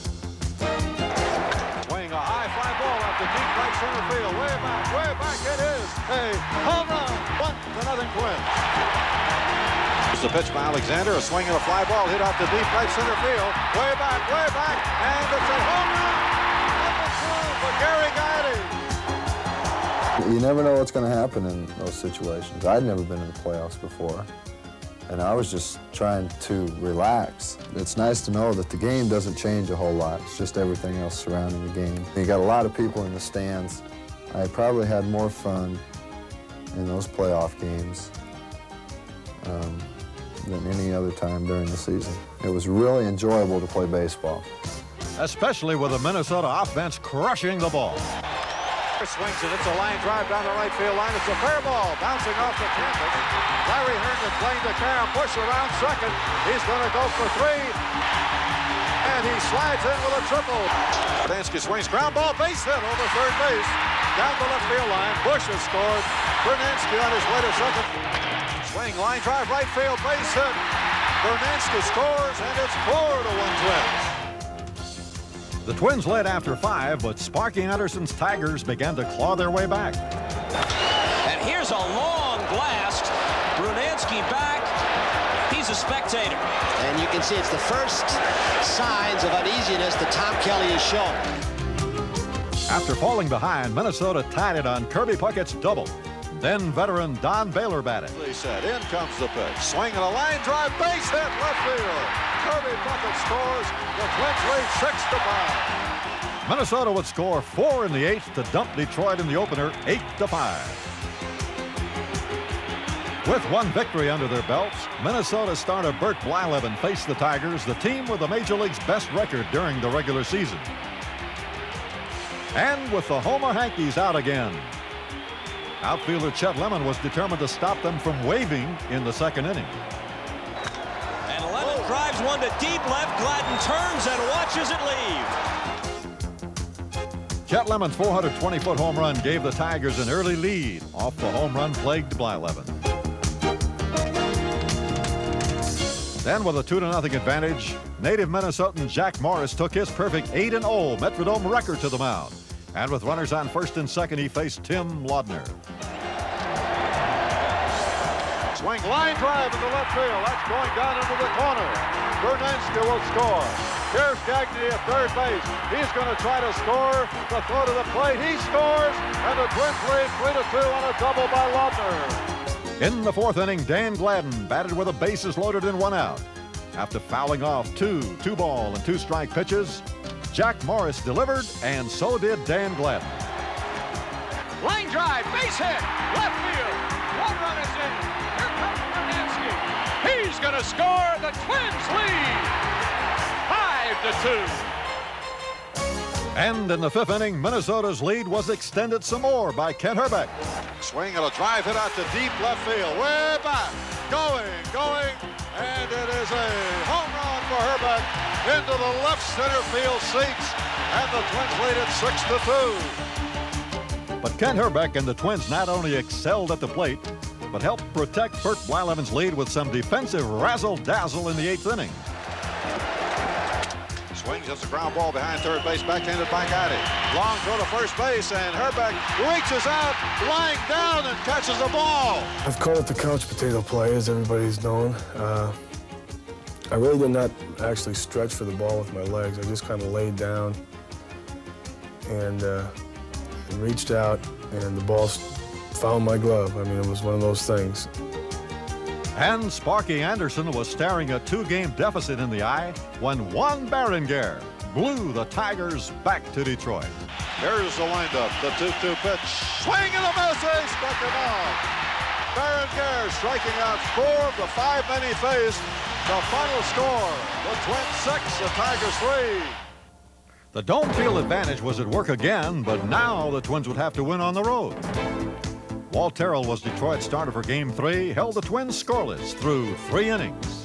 Swing a high fly ball up to deep right center field. Way back it is. A home run, 1-0 Twins. Here's the pitch by Alexander, a swing and a fly ball hit out to deep right center field. Way back, and it's a home run. For Gary Gaetti. You never know what's going to happen in those situations. I'd never been in the playoffs before, and I was just trying to relax. It's nice to know that the game doesn't change a whole lot. It's just everything else surrounding the game. You got a lot of people in the stands. I probably had more fun in those playoff games than any other time during the season. It was really enjoyable to play baseball. Especially with the Minnesota offense crushing the ball. Swings it. It's a line drive down the right field line. It's a fair ball bouncing off the canvas. Larry Herndon playing to Karen Bush around second. He's going to go for three. And he slides in with a triple. Bernansky swings, ground ball, base hit over third base. Down the left field line. Bush has scored. Bernansky on his way to second. Swing, line drive, right field, base hit. Bernansky scores, and it's 4-1 Twins. The Twins led after 5, but Sparky Anderson's Tigers began to claw their way back. And here's a long blast. Bernansky back. He's a spectator. And you can see it's the first signs of uneasiness that Tom Kelly has shown. After falling behind, Minnesota tied it on Kirby Puckett's double. Then veteran Don Baylor batted. He said, in comes the pitch. Swinging a line drive, base hit, left field. Kirby Puckett scores. The Twins lead 6-5. Minnesota would score 4 in the 8th to dump Detroit in the opener 8-5. With one victory under their belts, Minnesota starter Bert Blyleven faced the Tigers, the team with the Major League's best record during the regular season. And with the Homer Hankies out again, outfielder Chet Lemon was determined to stop them from waving in the second inning. And Lemon drives one to deep left. Gladden turns and watches it leave. Chet Lemon's 420-foot home run gave the Tigers an early lead off the home run-plagued Blyleven. Then with a 2-0 advantage, native Minnesotan Jack Morris took his perfect 8-0 Metrodome record to the mound. And with runners on first and second, he faced Tim Laudner. Swing, line drive into left field. That's going down into the corner. Bernansky will score. Here's Gagne at third base. He's going to try to score. The throw to the plate. He scores. And the Twins lead 3-2 on a double by Laudner. In the 4th inning, Dan Gladden batted with the bases loaded and 1 out. After fouling off 2 2-ball and 2-strike pitches, Jack Morris delivered, and so did Dan Gladden. Line drive, base hit, left field. One run is in. Here comes Bernansky. He's going to score. The Twins lead 5-2. And in the 5th inning, Minnesota's lead was extended some more by Ken Hrbek. Swing and a drive hit out to deep left field. Way back. Going. And it is a home run for Hrbek into the left center field seats. And the Twins lead it 6-2. But Ken Hrbek and the Twins not only excelled at the plate, but helped protect Bert Blyleven's lead with some defensive razzle-dazzle in the 8th inning. Swings, it's a ground ball behind third base, backhanded by Gotti. Long throw to first base, and Hrbek reaches out, lying down, and catches the ball. I've called it the couch potato play, as everybody's known. I really did not actually stretch for the ball with my legs. I just kind of laid down and reached out, and the ball found my glove. I mean, it was one of those things. And Sparky Anderson was staring a 2-game deficit in the eye when Juan Berenguer blew the Tigers back to Detroit. Here's the windup, the 2-2 pitch. Swing and a miss, he struck him out. Berenguer striking out 4 of the 5 men he faced. The final score, the Twins 6, the Tigers 3. The dome field advantage was at work again, but now the Twins would have to win on the road. Walt Terrell was Detroit's starter for Game 3, held the Twins scoreless through 3 innings.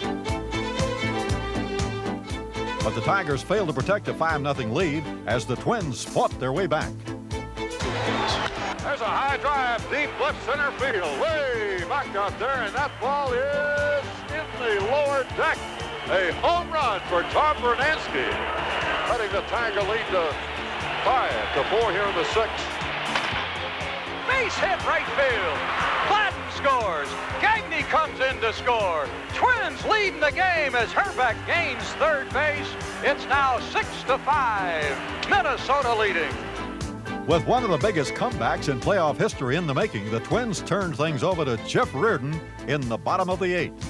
But the Tigers failed to protect a 5-0 lead as the Twins fought their way back. There's a high drive, deep left center field, way back out there, and that ball is in the lower deck. A home run for Tom Bernansky, cutting the Tiger lead to 5-4 here in the 6th. Base hit right field. Gladden scores. Gagne comes in to score. Twins leading the game as Hrbek gains third base. It's now 6-5. Minnesota leading. With one of the biggest comebacks in playoff history in the making, the Twins turned things over to Jeff Reardon in the bottom of the 8th.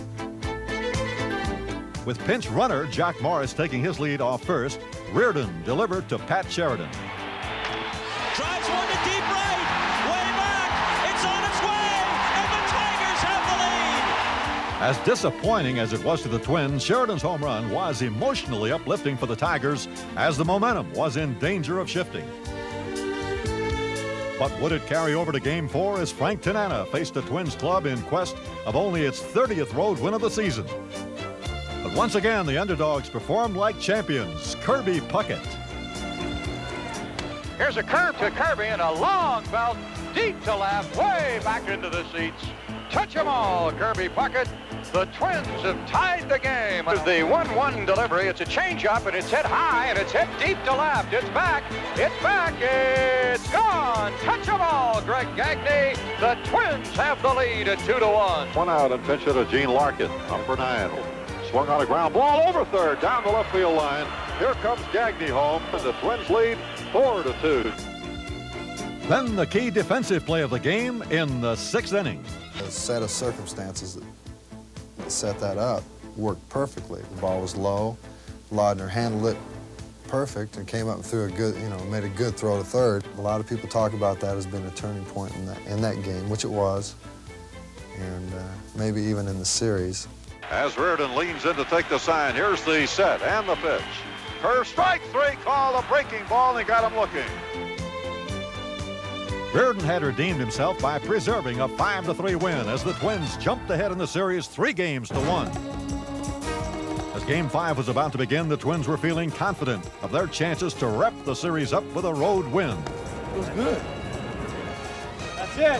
With pinch runner Jack Morris taking his lead off first, Reardon delivered to Pat Sheridan. Drives one to deep right. Way back. It's on its way. And the Tigers have the lead. As disappointing as it was to the Twins, Sheridan's home run was emotionally uplifting for the Tigers as the momentum was in danger of shifting. But would it carry over to Game 4 as Frank Tanana faced the Twins club in quest of only its 30th road win of the season? But once again, the underdogs performed like champions. Kirby Puckett. Here's a curve to Kirby and a long belt deep to left, way back into the seats. Touch 'em all, Kirby Puckett. The Twins have tied the game. It's the 1-1 delivery. It's a changeup, and it's hit high, and it's hit deep to left. It's back. It's back. It's gone. Touch 'em all, Greg Gagne. The Twins have the lead at 2-1. One out and pitch it to Gene Larkin, number 9. Swung on a ground ball over third, down the left field line. Here comes Gagne home, and the Twins lead 4-2. Then the key defensive play of the game in the 6th inning. A set of circumstances that set that up worked perfectly. The ball was low. Laudner handled it perfect and came up and threw a good, made a good throw to third. A lot of people talk about that as being a turning point in that game, which it was, and maybe even in the series. As Reardon leans in to take the sign, here's the set and the pitch. Curve, strike 3, call a breaking ball, and he got him looking. Reardon had redeemed himself by preserving a 5-3 win as the Twins jumped ahead in the series 3-1. As Game 5 was about to begin, the Twins were feeling confident of their chances to wrap the series up with a road win. It was good. That's it.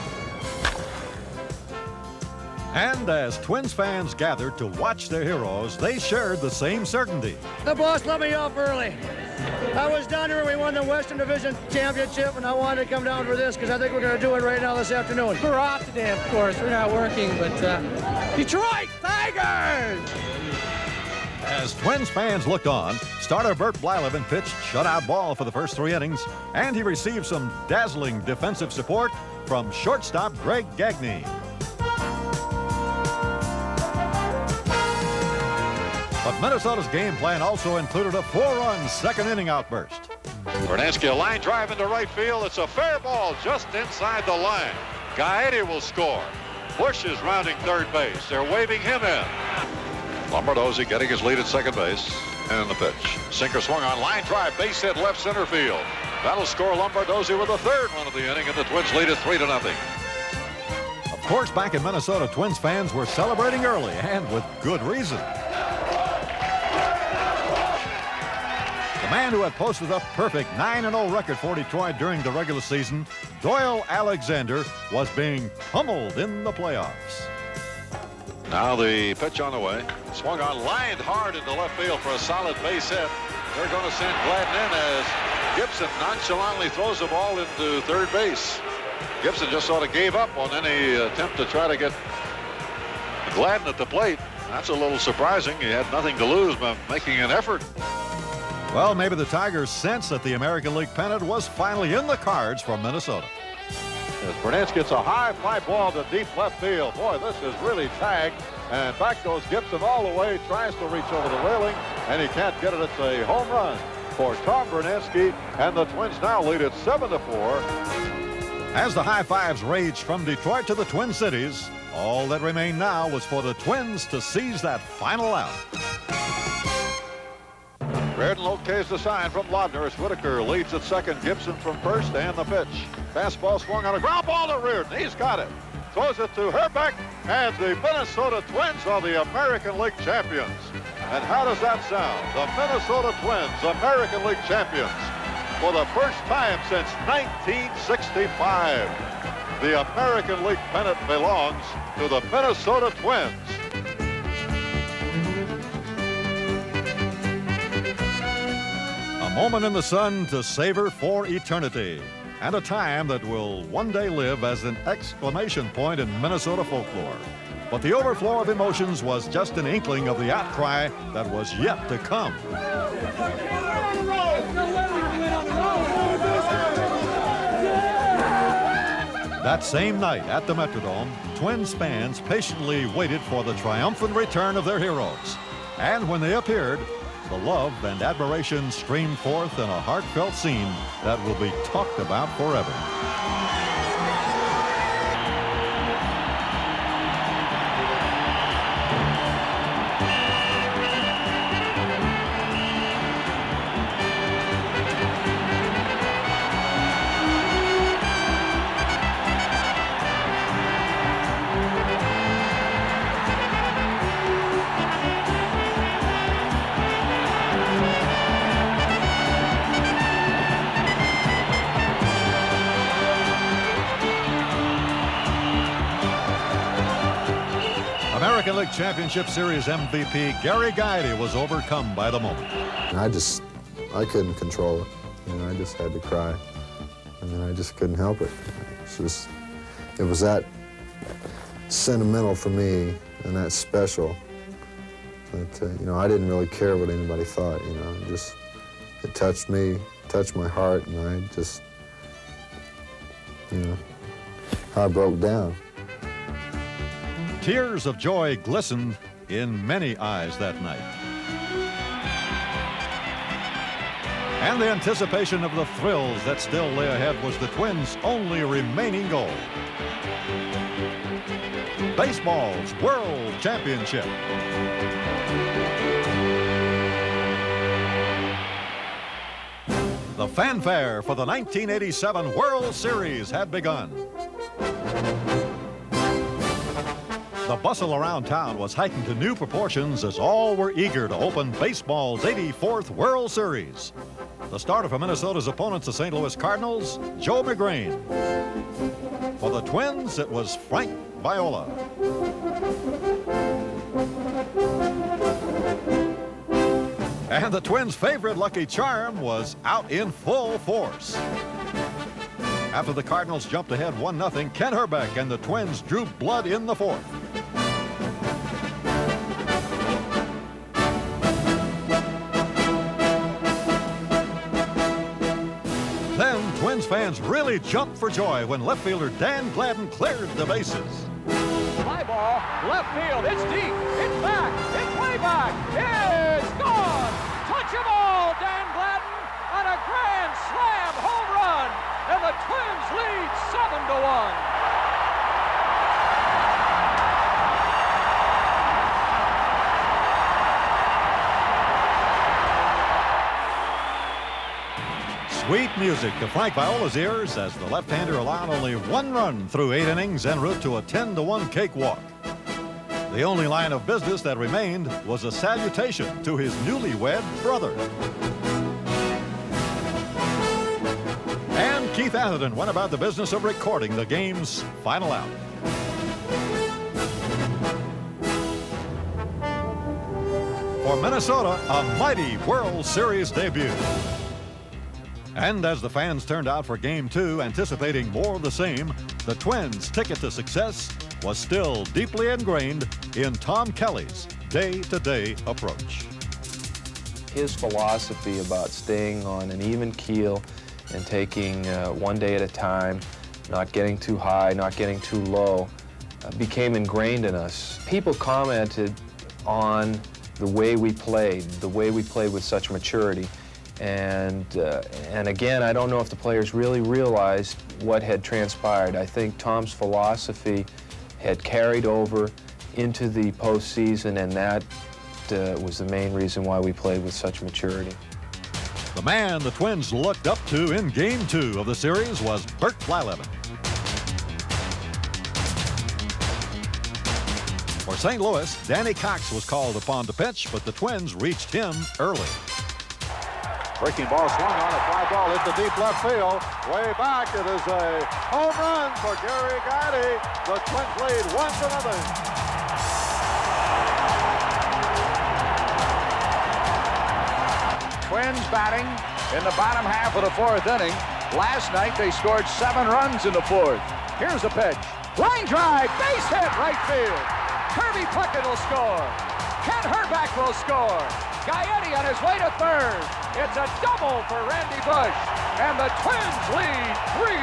And as Twins fans gathered to watch their heroes, they shared the same certainty. The boss let me off early. I was down here when we won the Western Division Championship, and I wanted to come down for this because I think we're going to do it right now this afternoon. We're off today, of course. We're not working, but Detroit Tigers! As Twins fans looked on, starter Bert Blyleven pitched shutout ball for the first 3 innings, and he received some dazzling defensive support from shortstop Greg Gagne. But Minnesota's game plan also included a 4-run 2nd inning outburst. Bernansky, a line drive into right field. It's a fair ball just inside the line. Gaetti will score. Bush is rounding third base. They're waving him in. Lombardozzi getting his lead at second base. And the pitch. Sinker swung on, line drive, base hit left center field. That'll score Lombardozzi with the 3rd run of the inning, and the Twins lead it 3-0. Of course, back in Minnesota, Twins fans were celebrating early, and with good reason. The man who had posted a perfect 9-0 record for Detroit during the regular season, Doyle Alexander, was being pummeled in the playoffs. Now the pitch on the way. Swung on, lined hard into left field for a solid base hit. They're going to send Gladden in as Gibson nonchalantly throws the ball into third base. Gibson just sort of gave up on any attempt to try to get Gladden at the plate. That's a little surprising. He had nothing to lose by making an effort. Well, maybe the Tigers sensed that the American League pennant was finally in the cards for Minnesota. As Bernansky gets a high fly ball to deep left field. Boy, this is really tagged. And back goes Gibson all the way, tries to reach over the railing, and he can't get it. It's a home run for Tom Bernansky, and the Twins now lead it 7-4. As the high fives raged from Detroit to the Twin Cities, all that remained now was for the Twins to seize that final out. Reardon locates the sign from Laudner as Whitaker leads at second. Gibson from first, and the pitch. Fastball swung on a ground ball to Reardon. He's got it. Throws it to Herbeck, and the Minnesota Twins are the American League champions. And how does that sound? The Minnesota Twins, American League champions, for the first time since 1965. The American League pennant belongs to the Minnesota Twins. A moment in the sun to savor for eternity, and a time that will one day live as an exclamation point in Minnesota folklore. But the overflow of emotions was just an inkling of the outcry that was yet to come. That same night at the Metrodome, Twins fans patiently waited for the triumphant return of their heroes. And when they appeared, the love and admiration streamed forth in a heartfelt scene that will be talked about forever. American League Championship Series MVP Gary Gaetti was overcome by the moment. I couldn't control it. You know, I just had to cry. I mean, I just couldn't help it. It was that sentimental for me and that special that, you know, I didn't really care what anybody thought, you know. It touched me, touched my heart, and I just, you know, I broke down. Tears of joy glistened in many eyes that night. And the anticipation of the thrills that still lay ahead was the Twins' only remaining goal. Baseball's World Championship. The fanfare for the 1987 World Series had begun. The bustle around town was heightened to new proportions as all were eager to open baseball's 84th World Series. The starter for Minnesota's opponents, the St. Louis Cardinals, Joe McGrain. For the Twins, it was Frank Viola. And the Twins' favorite Lucky Charm was out in full force. After the Cardinals jumped ahead 1-0, Ken Herbeck and the Twins drew blood in the fourth. Then Twins fans really jumped for joy when left fielder Dan Gladden cleared the bases. Fly ball, left field, it's deep, it's back, it's way back, it's gone! Touch 'em all, Dan Gladden, on a grand slam home run, and the Twins lead 7-1. Sweet music to Frank Viola's ears as the left-hander allowed only 1 run through 8 innings en route to a 10-1 cakewalk. The only line of business that remained was a salutation to his newlywed brother. And Keith Atherton went about the business of recording the game's final out. For Minnesota, a mighty World Series debut. And as the fans turned out for Game 2, anticipating more of the same, the Twins' ticket to success was still deeply ingrained in Tom Kelly's day-to-day approach. His philosophy about staying on an even keel and taking one day at a time, not getting too high, not getting too low, became ingrained in us. People commented on the way we played with such maturity. And again, I don't know if the players really realized what had transpired. I think Tom's philosophy had carried over into the postseason, and that was the main reason why we played with such maturity. The man the Twins looked up to in Game 2 of the series was Bert Blyleven. For St. Louis, Danny Cox was called upon to pitch, but the Twins reached him early. Breaking ball swung on, a fly ball into deep left field. Way back, it is a home run for Gary Gaetti. The Twins lead 1-0. Twins batting in the bottom half of the fourth inning. Last night they scored 7 runs in the fourth. Here's the pitch. Line drive, base hit, right field. Kirby Puckett will score. Ken Herbeck will score. Gaetti on his way to third. It's a double for Randy Bush. And the Twins lead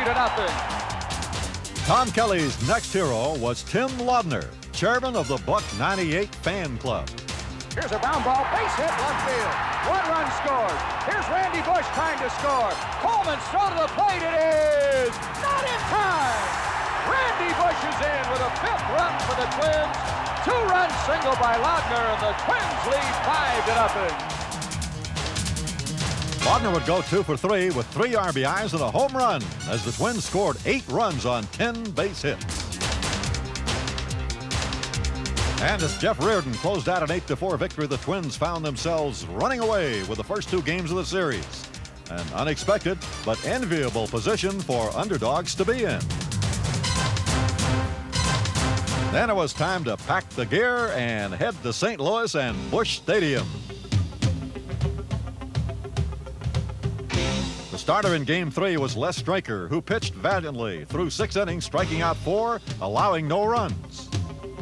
3-0. Tom Kelly's next hero was Tim Laudner, chairman of the Buck 98 fan club. Here's a bound ball, base hit, left field. 1 run scored. Here's Randy Bush trying to score. Coleman's throw to the plate. It is not in time. Randy Bush is in with a 5th run for the Twins. 2-run single by Laudner, and the Twins lead 5-0. Laudner would go 2 for 3 with 3 RBIs and a home run as the Twins scored 8 runs on 10 base hits. And as Jeff Reardon closed out an 8-4 victory, the Twins found themselves running away with the first 2 games of the series. An unexpected but enviable position for underdogs to be in. Then it was time to pack the gear and head to St. Louis and Busch Stadium. The starter in Game 3 was Les Straker, who pitched valiantly through 6 innings, striking out 4, allowing no runs.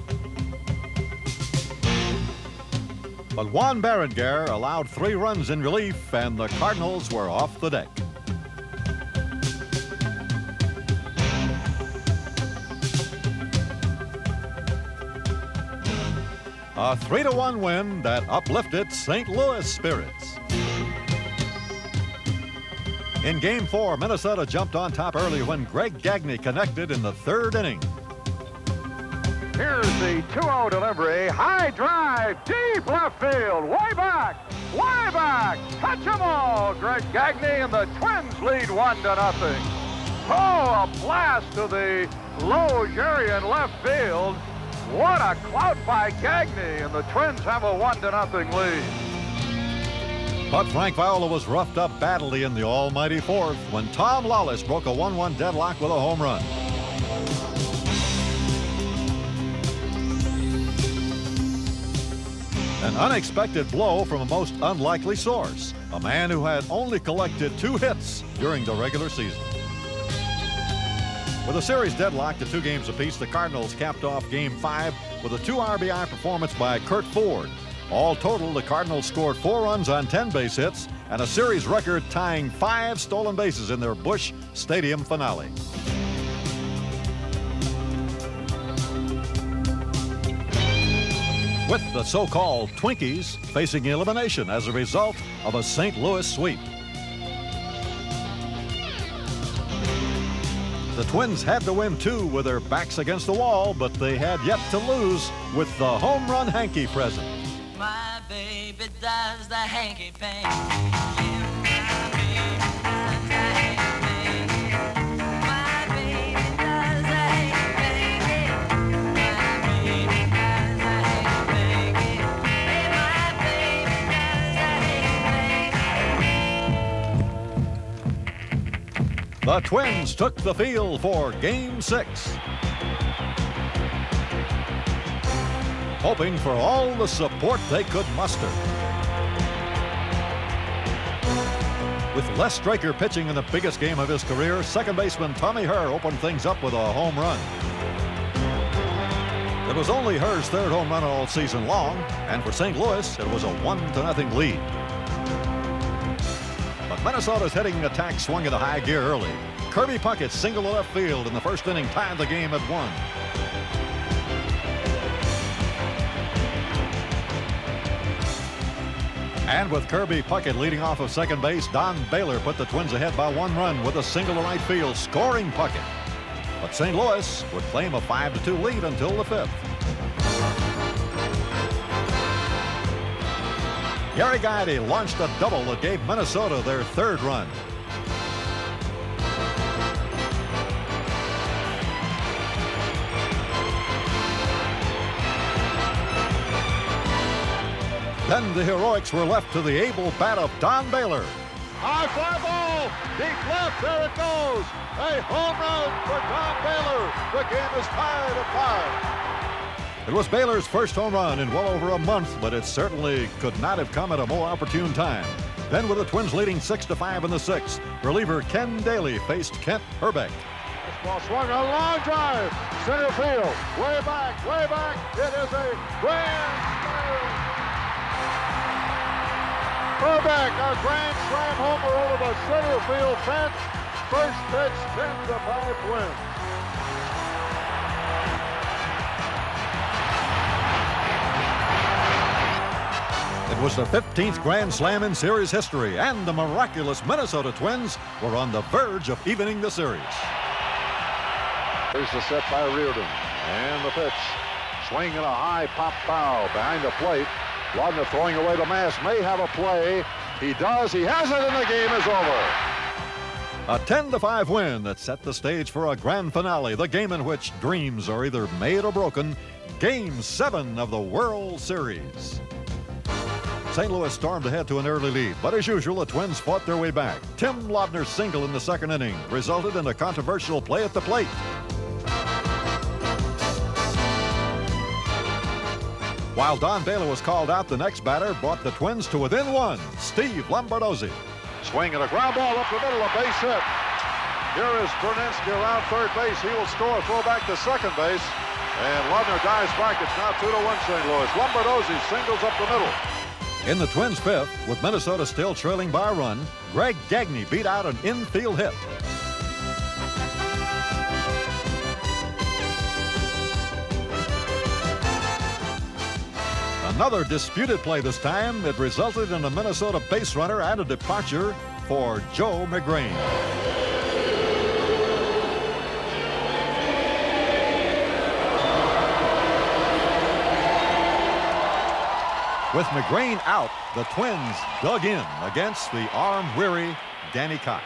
But Juan Berenguer allowed 3 runs in relief, and the Cardinals were off the deck. A 3-1 win that uplifted St. Louis spirits. In Game 4, Minnesota jumped on top early when Greg Gagne connected in the 3rd inning. Here's the 2-0 delivery. High drive, deep left field, way back, touch 'em all. Greg Gagne and the Twins lead 1-0. Oh, a blast to the low area in left field. What a clout by Gagne, and the Twins have a 1-0 lead. But Frank Viola was roughed up badly in the almighty 4th when Tom Lawless broke a 1-1 deadlock with a home run. An unexpected blow from a most unlikely source, a man who had only collected 2 hits during the regular season. With a series deadlocked at 2 games apiece, the Cardinals capped off Game 5 with a 2 RBI performance by Curt Ford. All total, the Cardinals scored 4 runs on 10 base hits and a series record tying 5 stolen bases in their Busch Stadium finale. With the so-called Twinkies facing elimination as a result of a St. Louis sweep. The Twins had to win 2 with their backs against the wall, but they had yet to lose with the home run hanky present. My baby does the hanky panky. The Twins took the field for Game 6. Hoping for all the support they could muster. With Les Straker pitching in the biggest game of his career, second baseman Tommy Herr opened things up with a home run. It was only Herr's 3rd home run all season long, and for St. Louis, it was a 1-0 lead. But Minnesota's hitting attack swung into high gear early. Kirby Puckett singled to left field in the 1st inning, tied the game at 1. And with Kirby Puckett leading off of second base, Don Baylor put the Twins ahead by 1 run with a single to right field, scoring Puckett. But St. Louis would claim a 5-2 lead until the 5th. Gary Gaetti launched a double that gave Minnesota their 3rd run. Then the heroics were left to the able bat of Don Baylor. High fly ball, deep left, there it goes. A home run for Don Baylor. The game is tied at 5. It was Baylor's first home run in well over a month, but it certainly could not have come at a more opportune time. Then with the Twins leading 6-5 in the 6th, reliever Ken Daly faced Kent Hrbek. This ball swung a long drive, center field, way back, way back. It is a grand slam. Hrbek, a grand slam homer over the center field fence. First pitch, 10-5 Twins. It was the 15th Grand Slam in series history, and the miraculous Minnesota Twins were on the verge of evening the series. Here's the set by Reardon, and the pitch. Swing and a high pop foul behind the plate. Laudner throwing away the mask, may have a play. He does, he has it, and the game is over. A 10-5 win that set the stage for a grand finale, the game in which dreams are either made or broken, Game 7 of the World Series. St. Louis stormed ahead to an early lead, but as usual, the Twins fought their way back. Tim Laudner's single in the 2nd inning resulted in a controversial play at the plate. While Don Baylor was called out, the next batter brought the Twins to within one, Steve Lombardozzi. Swing and a ground ball up the middle, a base hit. Here is Brunensky around third base. He will score, throw back to second base. And Ludner dives back. It's now 2-1 St. Louis. Lombardozzi singles up the middle. In the Twins' fifth, with Minnesota still trailing by a run, Greg Gagne beat out an infield hit. Another disputed play this time. It resulted in a Minnesota base runner and a departure for Joe McGrain. With McGrain out, the Twins dug in against the arm-weary Danny Cox.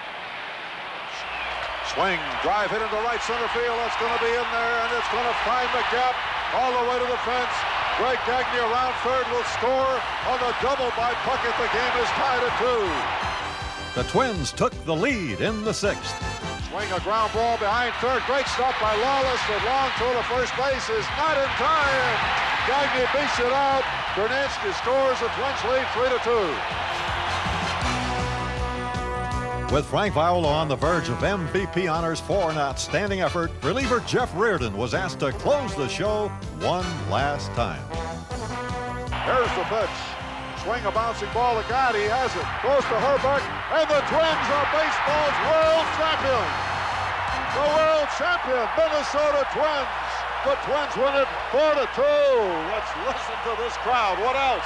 Swing, drive hit into right center field. That's going to be in there, and it's going to find the gap all the way to the fence. Greg Gagne around third will score on the double by Puckett. The game is tied at 2. The Twins took the lead in the sixth. Swing a ground ball behind third. Great stop by Lawless. The long throw to first base is not in time. Gagne beats it out. Brunensky scores. The Twins lead 3-2. With Frank Viola on the verge of MVP honors for an outstanding effort, reliever Jeff Reardon was asked to close the show one last time. Here's the pitch. Swing a bouncing ball to God. He has it. Goes to Herbeck. And the Twins are baseball's world champion. The world champion, Minnesota Twins. The Twins win it 4-2. Let's listen to this crowd. What else?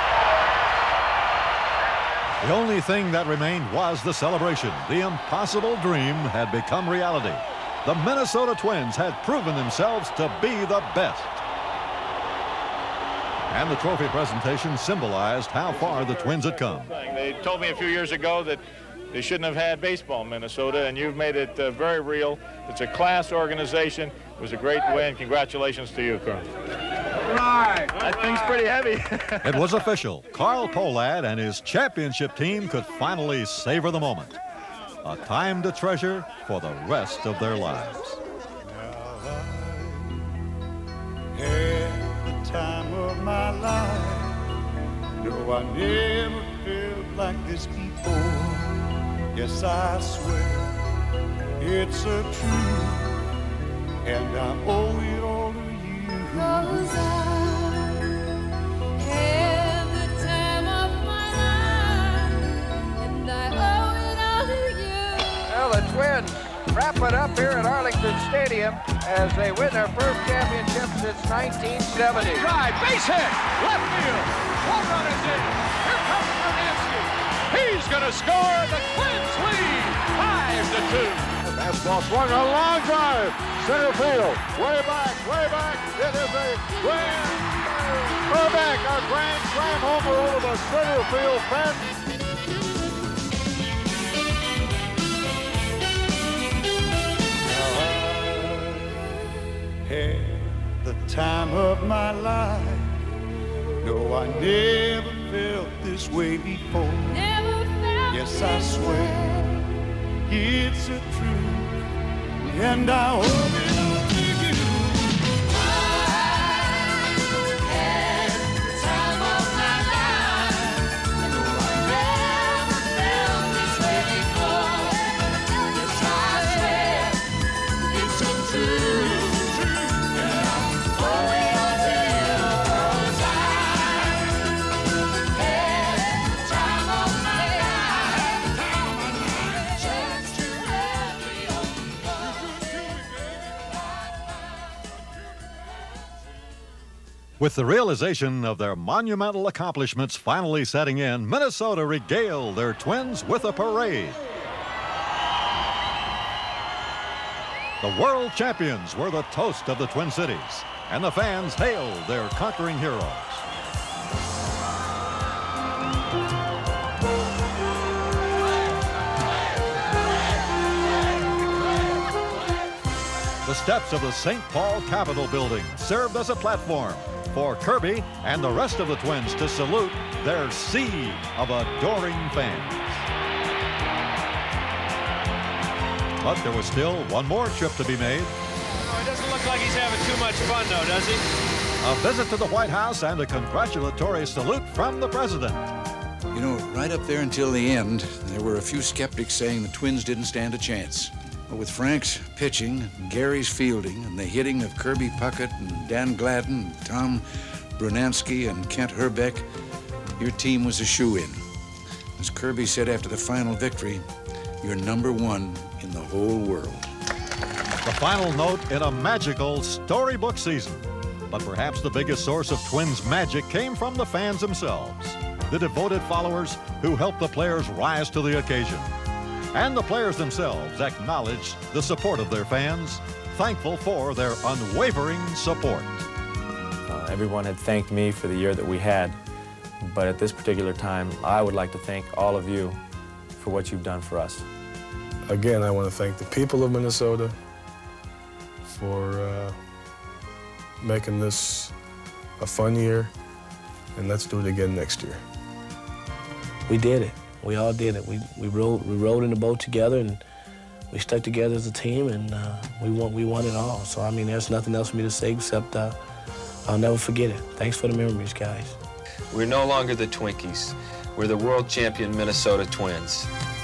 The only thing that remained was the celebration. The impossible dream had become reality. The Minnesota Twins had proven themselves to be the best. And the trophy presentation symbolized how far the Twins had come. They told me a few years ago that they shouldn't have had baseball in Minnesota, and you've made it very real. It's a class organization. It was a great win. Congratulations to you, Colonel. That thing's pretty heavy. It was official. Carl Pohlad and his championship team could finally savor the moment. A time to treasure for the rest of their lives. Had the time of my life. No, I never felt like this before. Yes, I swear it's a truth, and I owe it all to you. 'Cause I had the time of my life, and I owe it all to you. Well, the Twins wrap it up here at Arlington Stadium as they win their first championship since 1970. Drive, base hit, left field, home run is in. Here comes Brunensky. He's going to score. The Twins lead 5-2. The fastball swung, a long drive. Center field, way back, way back. It is a grand slam. Herbeck, a grand slam homer over the center field fence. Had the time of my life. No, I never felt this way before. Never felt yes, I swear it's a truth, and I owe it all to you. I had the time of my life. No, I never felt this way before. Yes, I swear it's a truth. With the realization of their monumental accomplishments finally setting in, Minnesota regaled their Twins with a parade. The world champions were the toast of the Twin Cities, and the fans hailed their conquering heroes. The steps of the St. Paul Capitol building served as a platform for Kirby and the rest of the Twins to salute their sea of adoring fans. But there was still one more trip to be made. It doesn't look like he's having too much fun, though, does he? a visit to the White House, and a congratulatory salute from the president. You know, right up there until the end, there were a few skeptics saying the Twins didn't stand a chance. But with Frank's pitching, Gary's fielding, and the hitting of Kirby Puckett and Dan Gladden, Tom Brunansky, and Kent Herbeck, your team was a shoo-in. As Kirby said after the final victory, you're #1 in the whole world. The final note in a magical storybook season. But perhaps the biggest source of Twins magic came from the fans themselves, the devoted followers who helped the players rise to the occasion. And the players themselves acknowledged the support of their fans, thankful for their unwavering support. Everyone had thanked me for the year that we had, but at this particular time, I would like to thank all of you for what you've done for us. Again, I want to thank the people of Minnesota for making this a fun year, and let's do it again next year. We did it. We all did it. We rowed in the boat together, and we stuck together as a team, and we won it all. So, I mean, there's nothing else for me to say except I'll never forget it. Thanks for the memories, guys. We're no longer the Twinkies. We're the world champion Minnesota Twins.